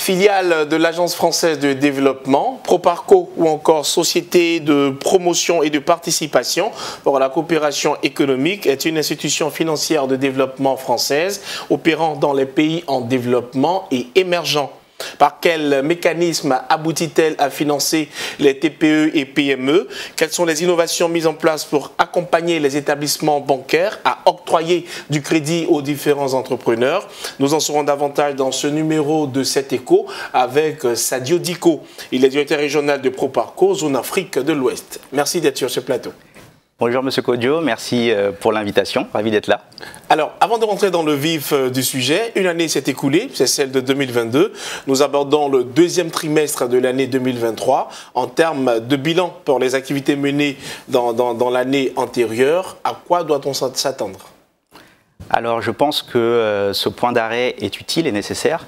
Filiale de l'Agence française de développement, Proparco ou encore Société de promotion et de participation pour la coopération économique est une institution financière de développement française opérant dans les pays en développement et émergents. Par quel mécanisme aboutit-elle à financer les TPE et PME? Quelles sont les innovations mises en place pour accompagner les établissements bancaires à octroyer du crédit aux différents entrepreneurs? Nous en saurons davantage dans ce numéro de 7 Échos avec Sadio Diko. Il est directeur régional de Proparco, zone Afrique de l'Ouest. Merci d'être sur ce plateau. Bonjour Monsieur Kodjo, merci pour l'invitation, ravi d'être là. Alors, avant de rentrer dans le vif du sujet, une année s'est écoulée, c'est celle de 2022. Nous abordons le deuxième trimestre de l'année 2023. En termes de bilan pour les activités menées dans l'année antérieure, à quoi doit-on s'attendre? Alors, je pense que ce point d'arrêt est utile et nécessaire.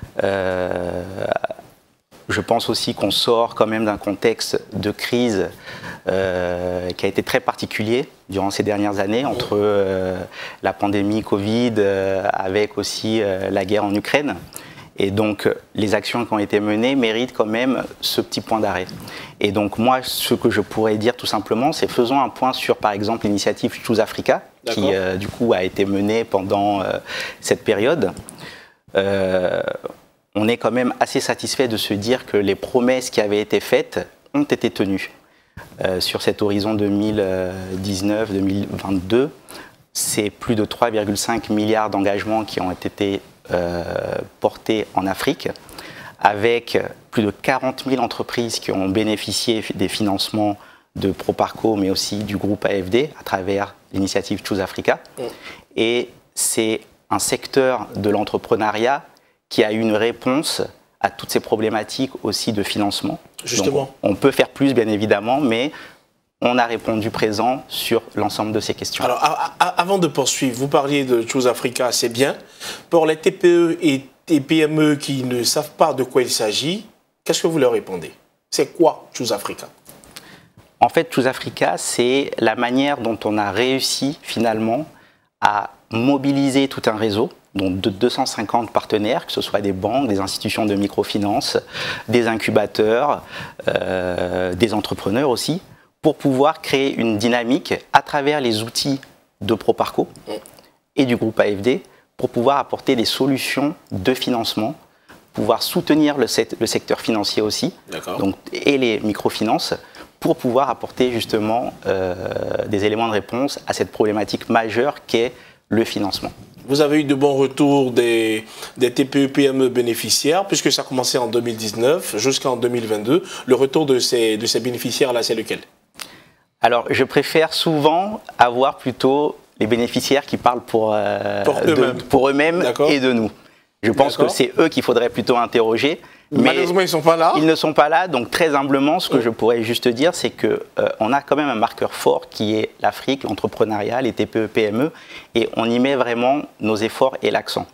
Je pense aussi qu'on sort quand même d'un contexte de crise qui a été très particulier durant ces dernières années, entre la pandémie Covid, avec aussi la guerre en Ukraine. Et donc, les actions qui ont été menées méritent quand même ce petit point d'arrêt. Et donc, moi, ce que je pourrais dire tout simplement, c'est faisons un point sur, par exemple, l'initiative Choose Africa, qui, du coup, a été menée pendant cette période. On est quand même assez satisfait de se dire que les promesses qui avaient été faites ont été tenues. Sur cet horizon 2019-2022, c'est plus de 3,5 milliards d'engagements qui ont été portés en Afrique, avec plus de 40 000 entreprises qui ont bénéficié des financements de Proparco, mais aussi du groupe AFD, à travers l'initiative Choose Africa. Et c'est un secteur de l'entrepreneuriat qui a eu une réponse à toutes ces problématiques aussi de financement. Justement. Donc, on peut faire plus, bien évidemment, mais on a répondu présent sur l'ensemble de ces questions. Alors, avant de poursuivre, vous parliez de Choose Africa, c'est bien. Pour les TPE et PME qui ne savent pas de quoi il s'agit, qu'est-ce que vous leur répondez? C'est quoi Choose Africa? En fait, Choose Africa, c'est la manière dont on a réussi finalement à mobiliser tout un réseau, donc de 250 partenaires, que ce soit des banques, des institutions de microfinance, des incubateurs, des entrepreneurs aussi, pour pouvoir créer une dynamique à travers les outils de Proparco et du groupe AFD, pour pouvoir apporter des solutions de financement, pouvoir soutenir le secteur financier aussi, donc, et les microfinances, pour pouvoir apporter justement des éléments de réponse à cette problématique majeure qu'est le financement. Vous avez eu de bons retours des TPE-PME bénéficiaires, puisque ça a commencé en 2019 jusqu'en 2022. Le retour de ces bénéficiaires-là, c'est lequel? Alors, je préfère souvent avoir plutôt les bénéficiaires qui parlent pour eux-mêmes et de nous. Je pense que c'est eux qu'il faudrait plutôt interroger. Mais malheureusement, ils ne sont pas là. Ils ne sont pas là, donc très humblement, ce que je pourrais juste dire, c'est qu'on a quand même un marqueur fort qui est l'Afrique, l'entrepreneuriat, les TPE-PME, et on y met vraiment nos efforts et l'accent.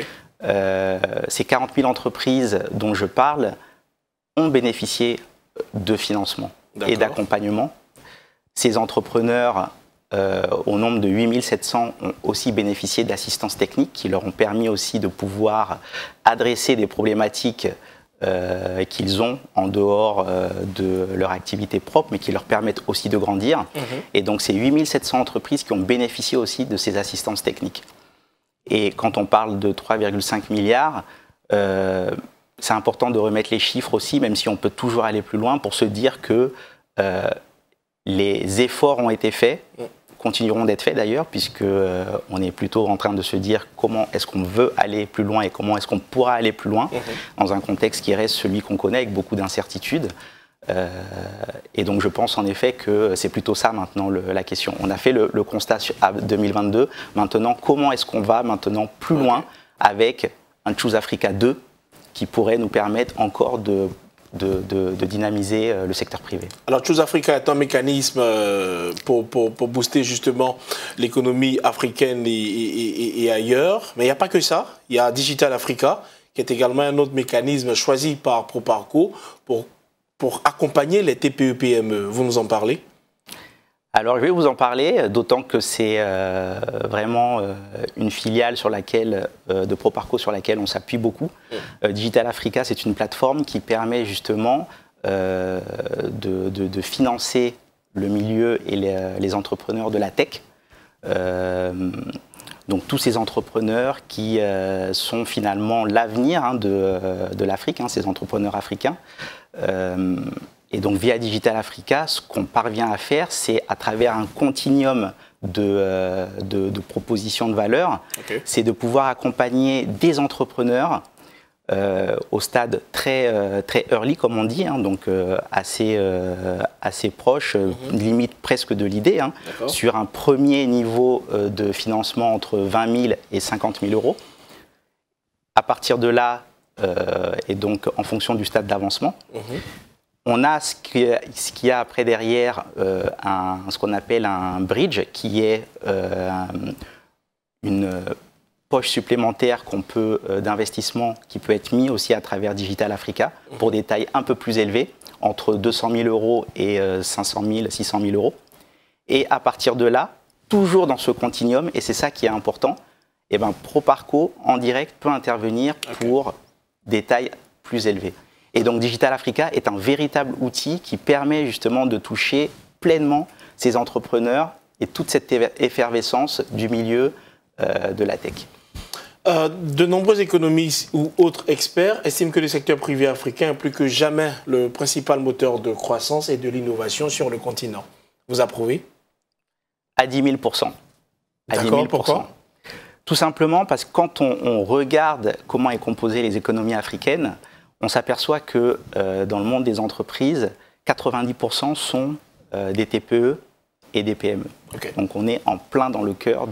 Ces 40 000 entreprises dont je parle ont bénéficié de financement et d'accompagnement. Ces entrepreneurs, au nombre de 8 700, ont aussi bénéficié d'assistance technique qui leur ont permis aussi de pouvoir adresser des problématiques qu'ils ont en dehors de leur activité propre, mais qui leur permettent aussi de grandir. Et donc, c'est 8 700 entreprises qui ont bénéficié aussi de ces assistances techniques. Et quand on parle de 3,5 milliards, c'est important de remettre les chiffres aussi, même si on peut toujours aller plus loin, pour se dire que les efforts ont été faits, continueront d'être faits d'ailleurs, puisqu'on est plutôt en train de se dire comment est-ce qu'on veut aller plus loin et comment est-ce qu'on pourra aller plus loin dans un contexte qui reste celui qu'on connaît avec beaucoup d'incertitudes. Et donc je pense en effet que c'est plutôt ça maintenant la question. On a fait le constat à 2022, maintenant comment est-ce qu'on va maintenant plus loin avec un Choose Africa 2 qui pourrait nous permettre encore de dynamiser le secteur privé. Alors, Choose Africa est un mécanisme pour booster justement l'économie africaine et ailleurs. Mais il n'y a pas que ça. Il y a Digital Africa, qui est également un autre mécanisme choisi par Proparco pour accompagner les TPE-PME. Vous nous en parlez? Alors, je vais vous en parler, d'autant que c'est vraiment une filiale sur laquelle, de Proparco sur laquelle on s'appuie beaucoup. Digital Africa, c'est une plateforme qui permet justement de financer le milieu et les entrepreneurs de la tech. Donc tous ces entrepreneurs qui sont finalement l'avenir de l'Afrique, ces entrepreneurs africains. Et donc via Digital Africa, ce qu'on parvient à faire, c'est à travers un continuum de propositions de valeur, c'est de pouvoir accompagner des entrepreneurs au stade très early, comme on dit, donc assez proche, limite presque de l'idée, sur un premier niveau de financement entre 20 000 et 50 000 euros. À partir de là, et donc en fonction du stade d'avancement, on a ce qu'il y a après derrière ce qu'on appelle un bridge, qui est une poche supplémentaire d'investissement qui peut être mis aussi à travers Digital Africa pour des tailles un peu plus élevées, entre 200 000 euros et 500 000, 600 000 euros. Et à partir de là, toujours dans ce continuum, et c'est ça qui est important, Proparco en direct peut intervenir pour des tailles plus élevées. Et donc Digital Africa est un véritable outil qui permet justement de toucher pleinement ces entrepreneurs et toute cette effervescence du milieu de la tech. De nombreux économistes ou autres experts estiment que le secteur privé africain est plus que jamais le principal moteur de croissance et de l'innovation sur le continent. Vous approuvez? À 10 000 %. D'accord, pourquoi? Tout simplement parce que quand on regarde comment est composée les économies africaines, on s'aperçoit que dans le monde des entreprises, 90% sont des TPE et des PME. Donc on est en plein dans le cœur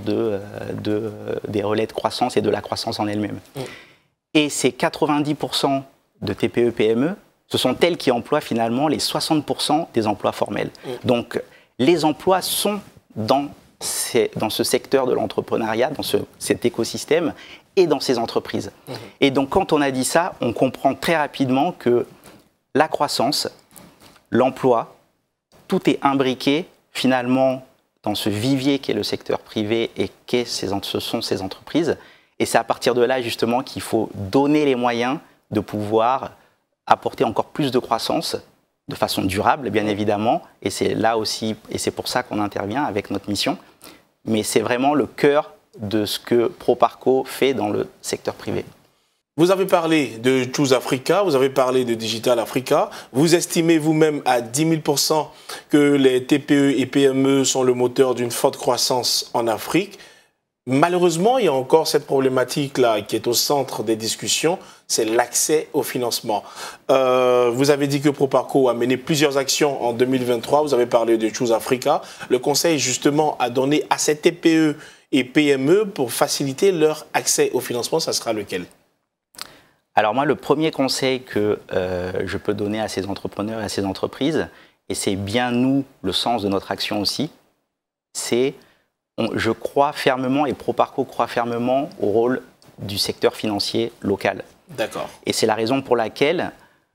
des relais de croissance et de la croissance en elle-même. Et ces 90% de TPE-PME, ce sont elles qui emploient finalement les 60% des emplois formels. Donc les emplois sont dans ce secteur de l'entrepreneuriat, dans cet écosystème et dans ces entreprises. Et donc quand on a dit ça, on comprend très rapidement que la croissance, l'emploi, tout est imbriqué finalement dans ce vivier qui est le secteur privé et ce sont ces entreprises. Et c'est à partir de là justement qu'il faut donner les moyens de pouvoir apporter encore plus de croissance de façon durable, bien évidemment. Et c'est là aussi, et c'est pour ça qu'on intervient avec notre mission. Mais c'est vraiment le cœur de ce que Proparco fait dans le secteur privé. Vous avez parlé de Choose Africa, vous avez parlé de Digital Africa. Vous estimez vous-même à 10 000 % que les TPE et PME sont le moteur d'une forte croissance en Afrique. Malheureusement, il y a encore cette problématique-là qui est au centre des discussions, c'est l'accès au financement. Vous avez dit que Proparco a mené plusieurs actions en 2023, vous avez parlé de Choose Africa. Le conseil justement a donné à ces TPE et PME pour faciliter leur accès au financement, ça sera lequel? Alors moi, le premier conseil que je peux donner à ces entrepreneurs et à ces entreprises, et c'est bien nous, le sens de notre action aussi, c'est je crois fermement, et Proparco croit fermement au rôle du secteur financier local. D'accord. Et c'est la raison pour laquelle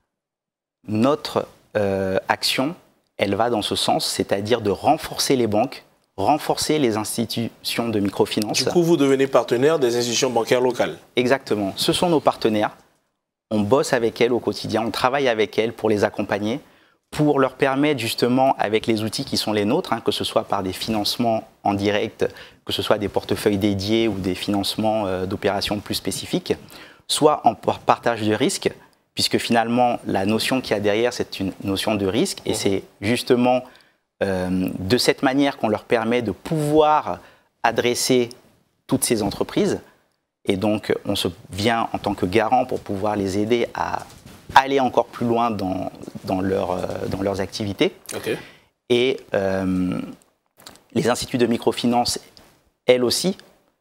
notre action, elle va dans ce sens, c'est-à-dire de renforcer les banques, renforcer les institutions de microfinance. Du coup, vous devenez partenaire des institutions bancaires locales. Exactement. Ce sont nos partenaires. On bosse avec elles au quotidien, on travaille avec elles pour les accompagner, pour leur permettre justement, avec les outils qui sont les nôtres, que ce soit par des financements en direct, que ce soit des portefeuilles dédiés ou des financements d'opérations plus spécifiques, soit en partage de risque, puisque finalement, la notion qu'il y a derrière, c'est une notion de risque, et c'est justement de cette manière qu'on leur permet de pouvoir adresser toutes ces entreprises. Et donc, on se vient en tant que garant pour pouvoir les aider à aller encore plus loin dans leurs activités. Et les instituts de microfinance, eux aussi,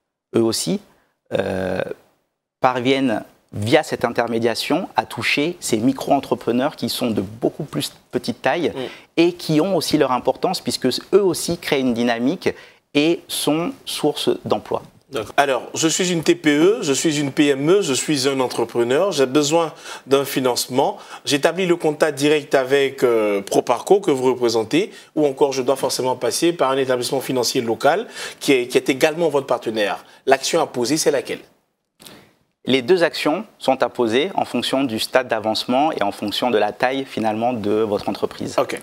parviennent, via cette intermédiation, à toucher ces micro-entrepreneurs qui sont de beaucoup plus petite taille et qui ont aussi leur importance, puisque eux aussi créent une dynamique et sont source d'emploi. Alors, je suis une TPE, je suis une PME, je suis un entrepreneur, j'ai besoin d'un financement. J'établis le contact direct avec Proparco que vous représentez, ou encore je dois forcément passer par un établissement financier local qui est également votre partenaire. L'action à poser, c'est laquelle? Les deux actions sont à poser en fonction du stade d'avancement et en fonction de la taille finalement de votre entreprise. Okay.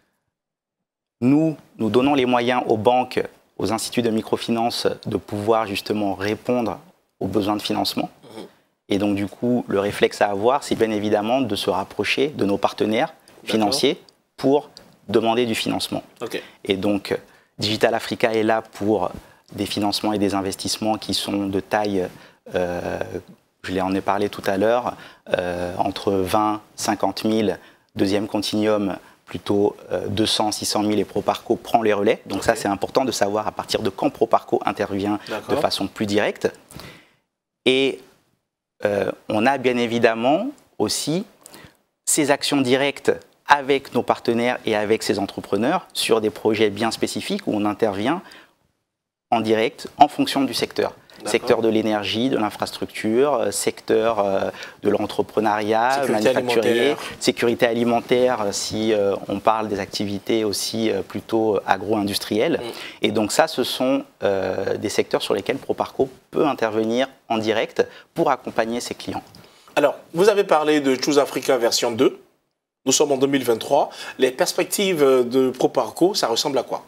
Nous donnons les moyens aux banques, aux instituts de microfinance de pouvoir justement répondre aux besoins de financement. Et donc du coup, le réflexe à avoir, c'est bien évidemment de se rapprocher de nos partenaires financiers pour demander du financement. Okay. Et donc, Digital Africa est là pour des financements et des investissements qui sont de taille, je en ai parlé tout à l'heure, entre 20 50 000, deuxième continuum, plutôt 200, 600 000 et Proparco prend les relais. Donc ça, c'est important de savoir à partir de quand Proparco intervient de façon plus directe. Et on a bien évidemment aussi ces actions directes avec nos partenaires et avec ces entrepreneurs sur des projets bien spécifiques où on intervient en direct en fonction du secteur. Secteur de l'énergie, de l'infrastructure, secteur de l'entrepreneuriat, manufacturier, sécurité alimentaire si on parle des activités aussi plutôt agro-industrielles. Et donc ça, ce sont des secteurs sur lesquels Proparco peut intervenir en direct pour accompagner ses clients. Alors, vous avez parlé de Choose Africa version 2. Nous sommes en 2023. Les perspectives de Proparco, ça ressemble à quoi?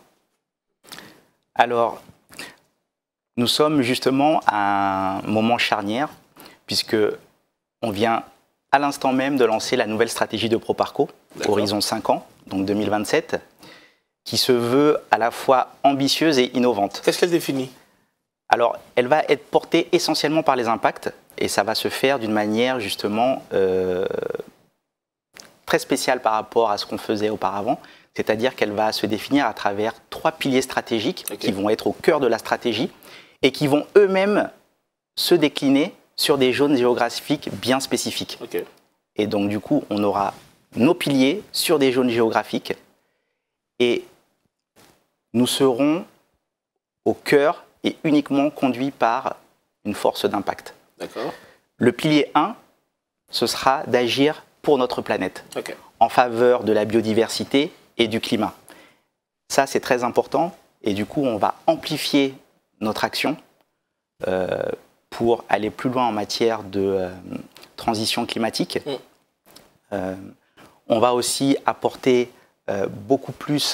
Alors, nous sommes justement à un moment charnière, puisque on vient à l'instant même de lancer la nouvelle stratégie de Proparco, Horizon 5 ans, donc 2027, qui se veut à la fois ambitieuse et innovante. Qu'est-ce qu'elle définit? Alors, elle va être portée essentiellement par les impacts, et ça va se faire d'une manière justement très spéciale par rapport à ce qu'on faisait auparavant. C'est-à-dire qu'elle va se définir à travers 3 piliers stratégiques qui vont être au cœur de la stratégie, et qui vont eux-mêmes se décliner sur des zones géographiques bien spécifiques. Et donc, du coup, on aura nos piliers sur des zones géographiques et nous serons au cœur et uniquement conduits par une force d'impact. Le pilier 1, ce sera d'agir pour notre planète, en faveur de la biodiversité et du climat. Ça, c'est très important et du coup, on va amplifier notre action pour aller plus loin en matière de transition climatique. On va aussi apporter beaucoup plus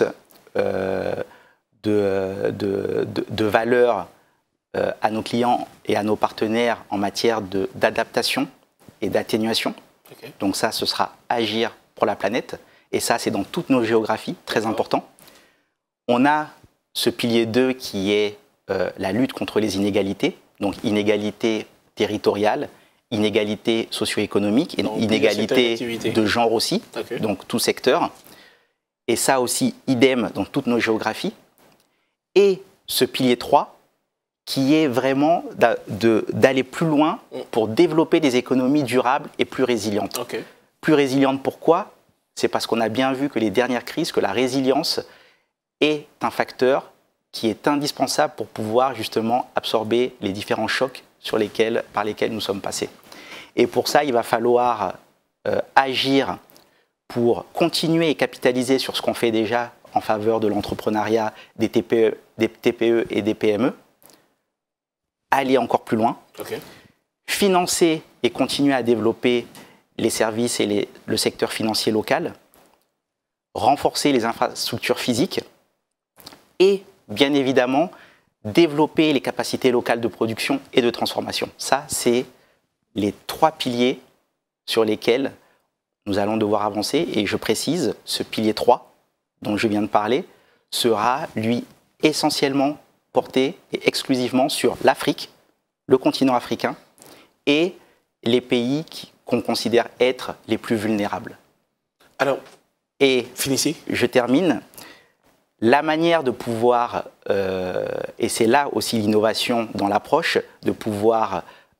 de valeur à nos clients et à nos partenaires en matière d'adaptation et d'atténuation. Donc ça, ce sera agir pour la planète. Et ça, c'est dans toutes nos géographies, très important. On a ce pilier 2 qui est la lutte contre les inégalités, donc inégalités territoriales, inégalités socio-économiques, inégalités de genre aussi, donc tout secteur. Et ça aussi, idem dans toutes nos géographies. Et ce pilier 3, qui est vraiment d'aller plus loin pour développer des économies durables et plus résilientes. Plus résilientes pourquoi? C'est parce qu'on a bien vu que les dernières crises, que la résilience est un facteur qui est indispensable pour pouvoir justement absorber les différents chocs par lesquels nous sommes passés. Et pour ça, il va falloir agir pour continuer et capitaliser sur ce qu'on fait déjà en faveur de l'entrepreneuriat, des TPE et des PME, aller encore plus loin, financer et continuer à développer les services et le secteur financier local, renforcer les infrastructures physiques et bien évidemment, développer les capacités locales de production et de transformation. Ça, c'est les 3 piliers sur lesquels nous allons devoir avancer. Et je précise, ce pilier 3, dont je viens de parler, sera, lui, essentiellement porté et exclusivement sur l'Afrique, le continent africain et les pays qu'on considère être les plus vulnérables. Alors, et finissez. Je termine. La manière de pouvoir, et c'est là aussi l'innovation dans l'approche, de pouvoir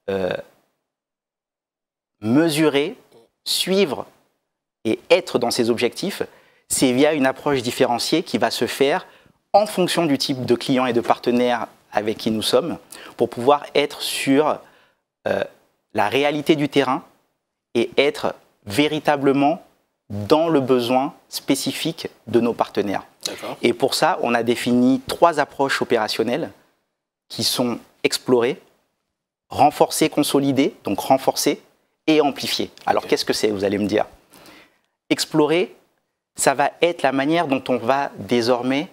mesurer, suivre et être dans ces objectifs, c'est via une approche différenciée qui va se faire en fonction du type de client et de partenaire avec qui nous sommes pour pouvoir être sur la réalité du terrain et être véritablement dans le besoin spécifique de nos partenaires. Et pour ça, on a défini 3 approches opérationnelles qui sont explorées, renforcées, consolidées, donc renforcées et amplifiées. Alors qu'est-ce que c'est, vous allez me dire? Explorer, ça va être la manière dont on va désormais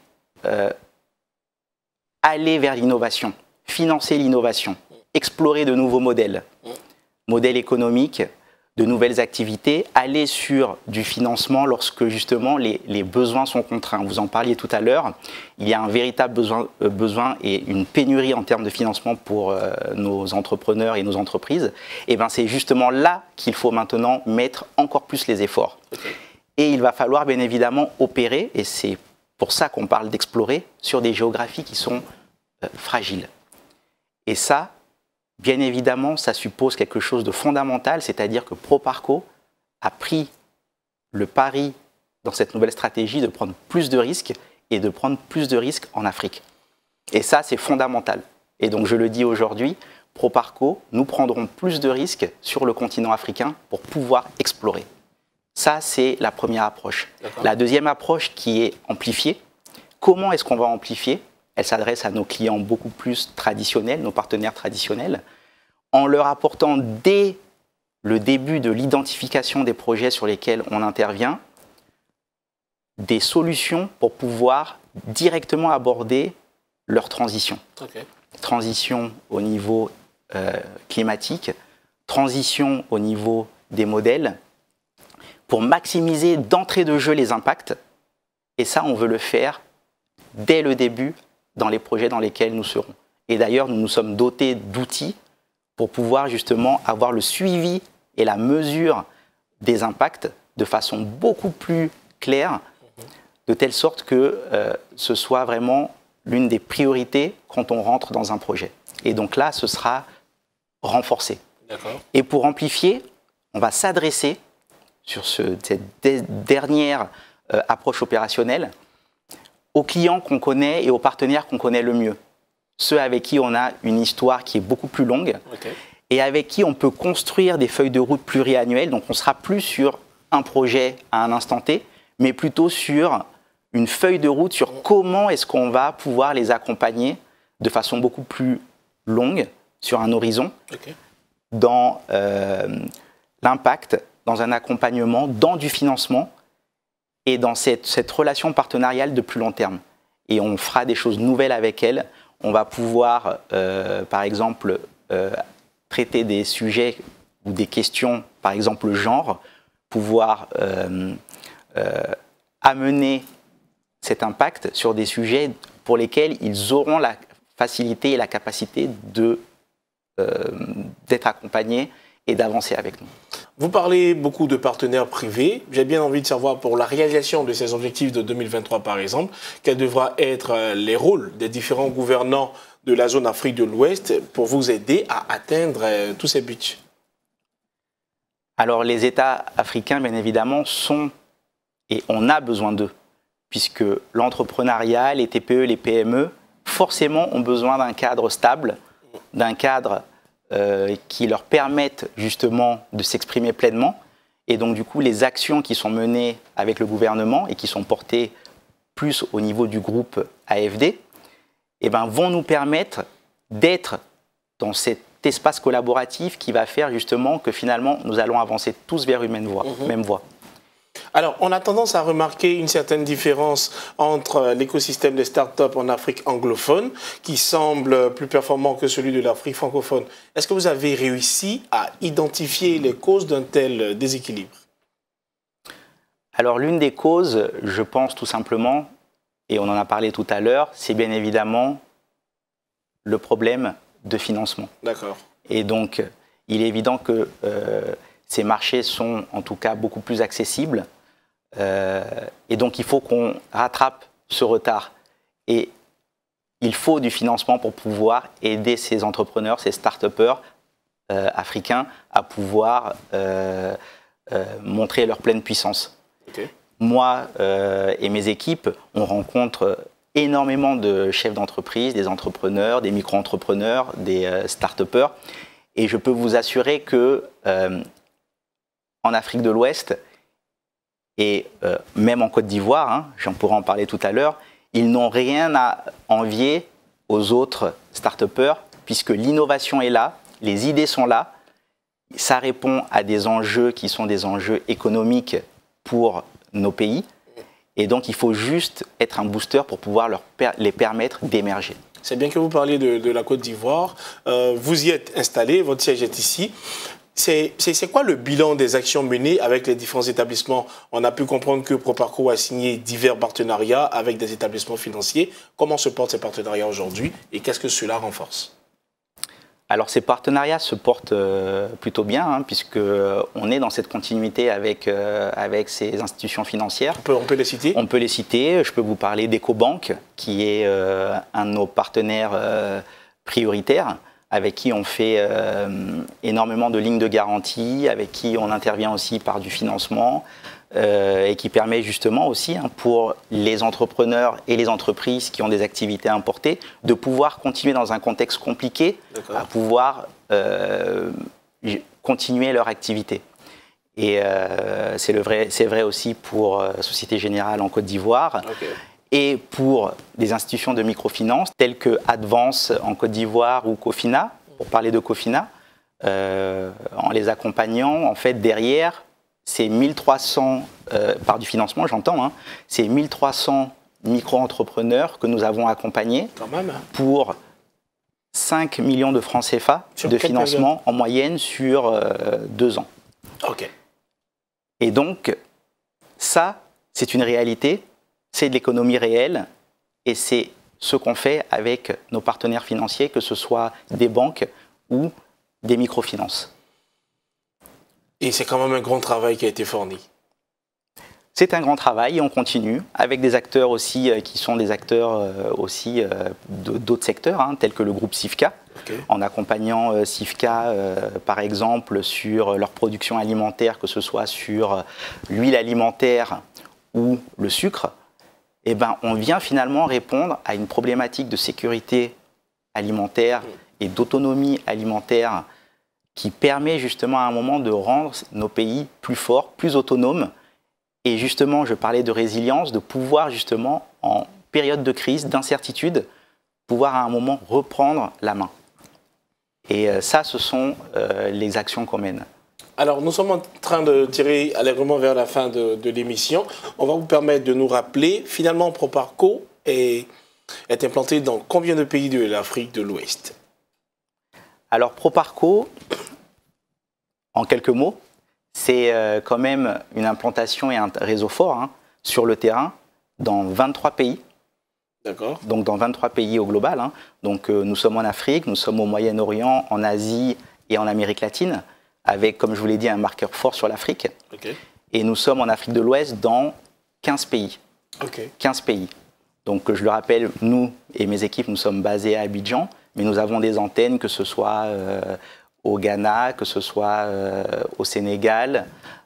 aller vers l'innovation, financer l'innovation, explorer de nouveaux modèles, modèles économiques, de nouvelles activités, aller sur du financement lorsque justement les besoins sont contraints. Vous en parliez tout à l'heure, il y a un véritable besoin et une pénurie en termes de financement pour nos entrepreneurs et nos entreprises. Et bien c'est justement là qu'il faut maintenant mettre encore plus les efforts. Et il va falloir bien évidemment opérer, et c'est pour ça qu'on parle d'explorer, sur des géographies qui sont fragiles. Et ça, bien évidemment, ça suppose quelque chose de fondamental, c'est-à-dire que Proparco a pris le pari dans cette nouvelle stratégie de prendre plus de risques et de prendre plus de risques en Afrique. Et ça, c'est fondamental. Et donc, je le dis aujourd'hui, Proparco, nous prendrons plus de risques sur le continent africain pour pouvoir explorer. Ça, c'est la première approche. La deuxième approche qui est amplifiée. Comment est-ce qu'on va amplifier? Elle s'adresse à nos clients beaucoup plus traditionnels, nos partenaires traditionnels, en leur apportant dès le début de l'identification des projets sur lesquels on intervient, des solutions pour pouvoir directement aborder leur transition. Transition au niveau climatique, transition au niveau des modèles, pour maximiser d'entrée de jeu les impacts. Et ça, on veut le faire dès le début dans les projets dans lesquels nous serons. Et d'ailleurs, nous nous sommes dotés d'outils pour pouvoir justement avoir le suivi et la mesure des impacts de façon beaucoup plus claire, de telle sorte que ce soit vraiment l'une des priorités quand on rentre dans un projet. Et donc là, ce sera renforcé. Et pour amplifier, on va s'adresser sur cette dernière approche opérationnelle aux clients qu'on connaît et aux partenaires qu'on connaît le mieux. Ceux avec qui on a une histoire qui est beaucoup plus longue et avec qui on peut construire des feuilles de route pluriannuelles. Donc on ne sera plus sur un projet à un instant T, mais plutôt sur une feuille de route sur comment est-ce qu'on va pouvoir les accompagner de façon beaucoup plus longue, sur un horizon, dans l'impact, dans un accompagnement, dans du financement et dans cette relation partenariale de plus long terme. Et on fera des choses nouvelles avec elle. On va pouvoir, par exemple, traiter des sujets ou des questions, par exemple le genre, pouvoir amener cet impact sur des sujets pour lesquels ils auront la facilité et la capacité d'être accompagnés et d'avancer avec nous. Vous parlez beaucoup de partenaires privés. J'ai bien envie de savoir, pour la réalisation de ces objectifs de 2023, par exemple, quels devront être les rôles des différents gouvernants de la zone Afrique de l'Ouest pour vous aider à atteindre tous ces buts? Alors, les États africains, bien évidemment, sont, et on a besoin d'eux, puisque l'entrepreneuriat, les TPE, les PME, forcément ont besoin d'un cadre stable, d'un cadre qui leur permettent justement de s'exprimer pleinement. Et donc, du coup, les actions qui sont menées avec le gouvernement et qui sont portées plus au niveau du groupe AFD, eh ben, vont nous permettre d'être dans cet espace collaboratif qui va faire justement que finalement, nous allons avancer tous vers une même voie. Alors, on a tendance à remarquer une certaine différence entre l'écosystème des startups en Afrique anglophone, qui semble plus performant que celui de l'Afrique francophone. Est-ce que vous avez réussi à identifier les causes d'un tel déséquilibre? Alors, l'une des causes, je pense tout simplement, et on en a parlé tout à l'heure, c'est bien évidemment le problème de financement. D'accord. Et donc, il est évident que ces marchés sont en tout cas beaucoup plus accessibles. Et donc, il faut qu'on rattrape ce retard. Et il faut du financement pour pouvoir aider ces entrepreneurs, ces start-upers africains à pouvoir montrer leur pleine puissance. Moi et mes équipes, on rencontre énormément de chefs d'entreprise, des entrepreneurs, des micro-entrepreneurs, des start-upers. Et je peux vous assurer que en Afrique de l'Ouest et même en Côte d'Ivoire, hein, j'en pourrai en parler tout à l'heure, ils n'ont rien à envier aux autres start-upers puisque l'innovation est là, les idées sont là, ça répond à des enjeux qui sont des enjeux économiques pour nos pays. Et donc, il faut juste être un booster pour pouvoir les permettre d'émerger. C'est bien que vous parliez de la Côte d'Ivoire. Vous y êtes installé, votre siège est ici. C'est quoi le bilan des actions menées avec les différents établissements? On a pu comprendre que Proparco a signé divers partenariats avec des établissements financiers. Comment se portent ces partenariats aujourd'hui et qu'est-ce que cela renforce? Alors ces partenariats se portent plutôt bien, hein, puisqu'on est dans cette continuité avec ces institutions financières. On peut les citer? On peut les citer. Je peux vous parler d'EcoBank, qui est un de nos partenaires prioritaires, avec qui on fait énormément de lignes de garantie, avec qui on intervient aussi par du financement, et qui permet justement aussi pour les entrepreneurs et les entreprises qui ont des activités importées de pouvoir continuer dans un contexte compliqué à pouvoir continuer leur activité. Et c'est vrai aussi pour Société Générale en Côte d'Ivoire et pour des institutions de microfinance telles que Advance en Côte d'Ivoire ou Cofina, pour parler de Cofina, en les accompagnant en fait derrière. C'est 1300, par du financement j'entends, hein, c'est 1300 micro-entrepreneurs que nous avons accompagnés pour 5 millions de francs CFA de financement en moyenne sur 2 ans. Et donc, ça, c'est une réalité, c'est de l'économie réelle et c'est ce qu'on fait avec nos partenaires financiers, que ce soit des banques ou des microfinances. Et c'est quand même un grand travail qui a été fourni. C'est un grand travail et on continue avec des acteurs aussi qui sont des acteurs aussi d'autres secteurs, hein, tels que le groupe Sifka, en accompagnant Sifka par exemple sur leur production alimentaire, que ce soit sur l'huile alimentaire ou le sucre. Eh ben, on vient finalement répondre à une problématique de sécurité alimentaire et d'autonomie alimentaire qui permet justement à un moment de rendre nos pays plus forts, plus autonomes. Et justement, je parlais de résilience, de pouvoir justement, en période de crise, d'incertitude, pouvoir à un moment reprendre la main. Et ça, ce sont les actions qu'on mène. Alors, nous sommes en train de tirer allègrement vers la fin de l'émission. On va vous permettre de nous rappeler, finalement, Proparco est implanté dans combien de pays de l'Afrique de l'Ouest? Alors, Proparco, en quelques mots, c'est quand même une implantation et un réseau fort hein, sur le terrain dans 23 pays. D'accord. Donc, dans 23 pays au global. Hein. Donc, nous sommes en Afrique, nous sommes au Moyen-Orient, en Asie et en Amérique latine, avec, comme je vous l'ai dit, un marqueur fort sur l'Afrique. Et nous sommes en Afrique de l'Ouest dans 15 pays. 15 pays. Donc, je le rappelle, nous et mes équipes, nous sommes basés à Abidjan, mais nous avons des antennes, que ce soit au Ghana, que ce soit au Sénégal,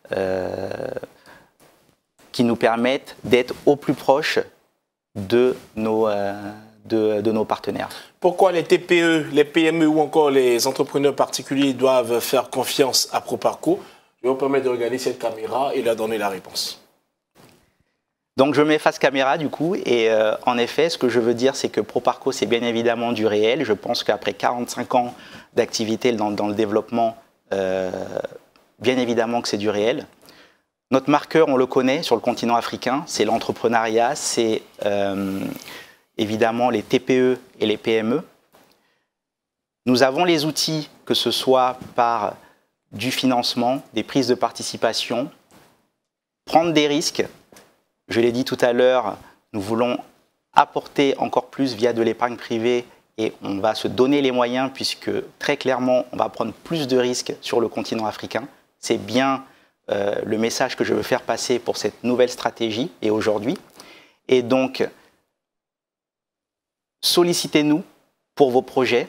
qui nous permettent d'être au plus proche de nos partenaires. Pourquoi les TPE, les PME ou encore les entrepreneurs particuliers doivent faire confiance à Proparco? Je vais vous permettre de regarder cette caméra et leur donner la réponse. Donc je mets face caméra du coup et en effet ce que je veux dire c'est que Proparco c'est bien évidemment du réel. Je pense qu'après 45 ans d'activité dans le développement, bien évidemment que c'est du réel. Notre marqueur on le connaît sur le continent africain, c'est l'entrepreneuriat, c'est évidemment les TPE et les PME. Nous avons les outils, que ce soit par du financement, des prises de participation, prendre des risques. Je l'ai dit tout à l'heure, nous voulons apporter encore plus via de l'épargne privée et on va se donner les moyens puisque très clairement, on va prendre plus de risques sur le continent africain. C'est bien le message que je veux faire passer pour cette nouvelle stratégie et aujourd'hui. Et donc, sollicitez-nous pour vos projets.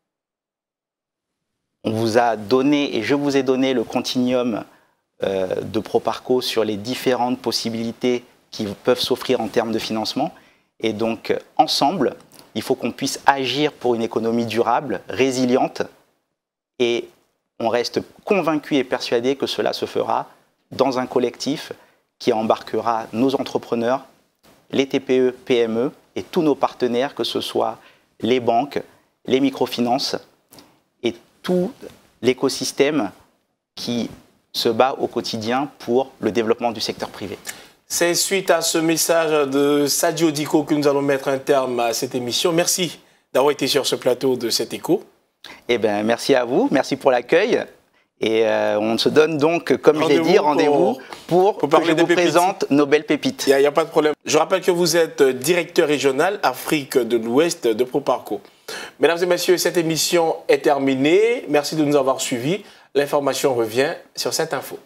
On vous a donné et je vous ai donné le continuum de Proparco sur les différentes possibilités qui peuvent s'offrir en termes de financement. Et donc, ensemble, il faut qu'on puisse agir pour une économie durable, résiliente, et on reste convaincu et persuadé que cela se fera dans un collectif qui embarquera nos entrepreneurs, les TPE, PME et tous nos partenaires, que ce soit les banques, les microfinances et tout l'écosystème qui se bat au quotidien pour le développement du secteur privé. C'est suite à ce message de Sadio Diko que nous allons mettre un terme à cette émission. Merci d'avoir été sur ce plateau de cet écho. Eh bien, merci à vous, merci pour l'accueil. Et on se donne donc, comme je l'ai dit, rendez-vous pour que je vous présente nos belles pépites. Il n'y a pas de problème. Je rappelle que vous êtes directeur régional Afrique de l'Ouest de Proparco. Mesdames et messieurs, cette émission est terminée. Merci de nous avoir suivis. L'information revient sur cette info.